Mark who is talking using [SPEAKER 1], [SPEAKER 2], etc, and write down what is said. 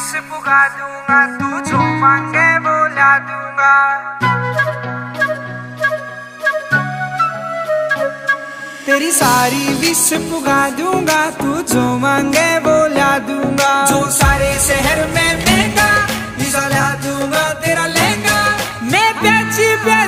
[SPEAKER 1] Wish पुगा दूंगा, तू जो मांगे वो ला दूंगा। तेरी सारी विश पुगा दूंगा, तू जो मांगे वो ला दूंगा। जो सारे शहर में महंगा वीजा ला दूंगा तेरा लहंगा। मैं प्याची